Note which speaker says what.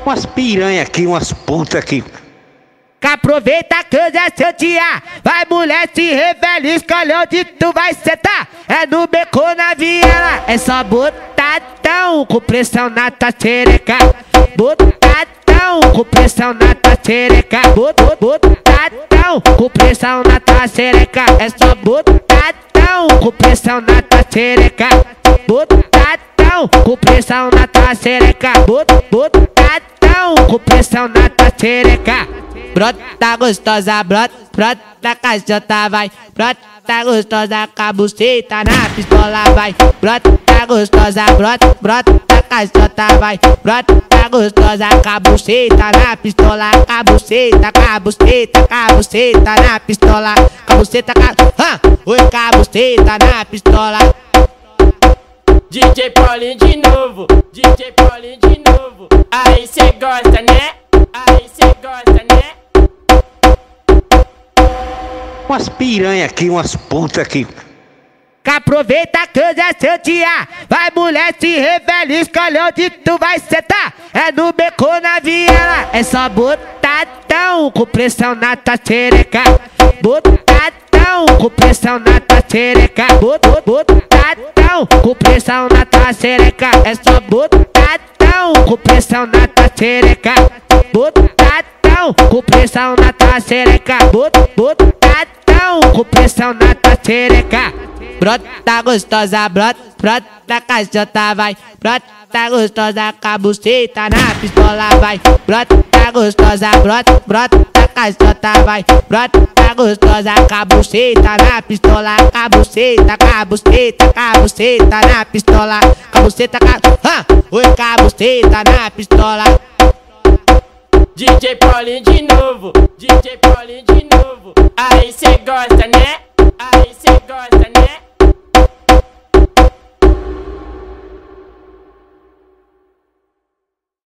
Speaker 1: Umas piranha aqui, umas putas aqui.
Speaker 2: Que aproveita que hoje é seu dia. Vai, mulher, se revela, escolhe onde tu vai sentar. É no beco na viela. É só botadão com pressão na tua xereca. Botadão com pressão na tua xereca. Botadão com pressão na tua xereca. É só botadão com pressão na tua xereca. Botadão com pressão na tua xereca. Botadão com pressão na tua xereca. Brota gostosa, brota cachota vai. Brota gostosa, cabuceta na pistola vai. Brota gostosa, brota cachota vai. Brota gostosa, cabuceta na pistola. Cabuceta na pistola. Cabuceta, oi, cabuceta na pistola.
Speaker 3: DJ Paulinho de novo, DJ Paulinho de novo. Aí cê gosta, né? Aí cê gosta, né?
Speaker 1: Umas piranha aqui, umas putas aqui.
Speaker 2: Que aproveita que hoje é seu dia. Vai, mulher, se revela, escolhe onde tu vai sentar. É no beco na viela. É só botadão com pressão na tua xereca. Botadão com pressão na tua xereca. Botadão com pressão na tua xereca. É só botadão com pressão na tua xereca. Botadão com pressão na tua xereca. Botadão com pressão na tua xereca. Brota gostosa, brota cachota vai. Brota gostosa, cabuceta na pistola vai. Brota gostosa, brota cachota vai. Brota gostosa, cabuceta na pistola. Cabuceta na pistola. Cabuceta, oi, cabuceta na pistola.
Speaker 3: DJ Paulinho de novo, DJ Paulinho de novo. Aí cê gosta, né? Aí cê gosta, né?